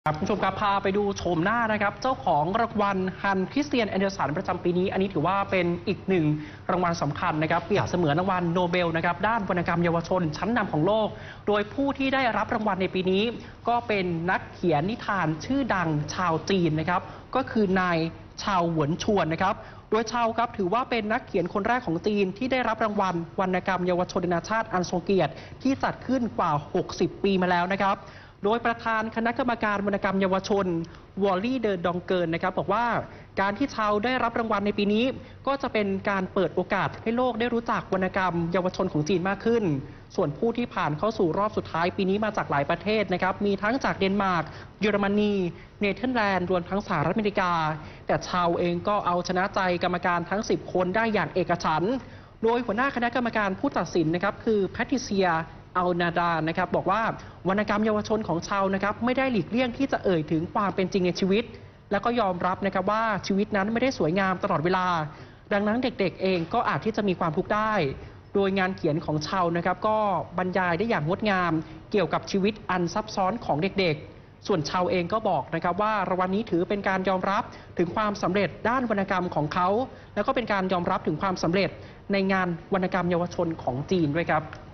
ครับคุณผู้ชมครับพาไปดูโฉมหน้านะครับเจ้าของรางวัลฮันคริสเตียนแอนเดอร์สันประจำปีนี้อันนี้ถือว่าเป็นอีกหนึ่งรางวัลสำคัญนะครับเปรียบเสมือนรางวัลโนเบลนะครับด้านวรรณกรรมเยาวชนชั้นนำของโลกโดยผู้ที่ได้รับรางวัลในปีนี้ก็เป็นนักเขียนนิทานชื่อดังชาวจีนนะครับก็คือนายชาวหวนชวนนะครับโดยชาวครับถือว่าเป็นนักเขียนคนแรกของจีนที่ได้รับรางวัลวรรณกรรมเยาวชนนานาชาติอันทรงเกียรติที่จัดขึ้นกว่า60 ปีมาแล้วนะครับโดยประธานคณะกรรมการวรรณกรรมเยาวชนวอลลี่เดอดองเกินนะครับบอกว่าการที่ชาวได้รับรางวัลในปีนี้ก็จะเป็นการเปิดโอกาสให้โลกได้รู้จักวรรณกรรมเยาวชนของจีนมากขึ้นส่วนผู้ที่ผ่านเข้าสู่รอบสุดท้ายปีนี้มาจากหลายประเทศนะครับมีทั้งจากเดนมาร์กเยอรมนีเนเธอร์แลนด์รวมทั้งสหรัฐอเมริกาแต่ชาวเองก็เอาชนะใจกรรมการทั้ง10 คนได้อย่างเอกฉันท์โดยหัวหน้าคณะกรรมการผู้ตัดสินนะครับคือแพทริเซียอัลนาดานะครับบอกว่าวรรณกรรมเยาวชนของชาวนะครับไม่ได้หลีกเลี่ยงที่จะเอ่ยถึงความเป็นจริงในชีวิตแล้วก็ยอมรับนะครับว่าชีวิตนั้นไม่ได้สวยงามตลอดเวลาดังนั้นเด็กๆเองก็อาจที่จะมีความทุกข์ได้โดยงานเขียนของชาวนะครับก็บรรยายได้อย่างงดงามเกี่ยวกับชีวิตอันซับซ้อนของเด็กๆส่วนชาวเองก็บอกนะครับว่ารางวัลนี้ถือเป็นการยอมรับถึงความสำเร็จด้านวรรณกรรมของเขาแล้วก็เป็นการยอมรับถึงความสำเร็จในงานวรรณกรรมเยาวชนของจีนด้วยครับ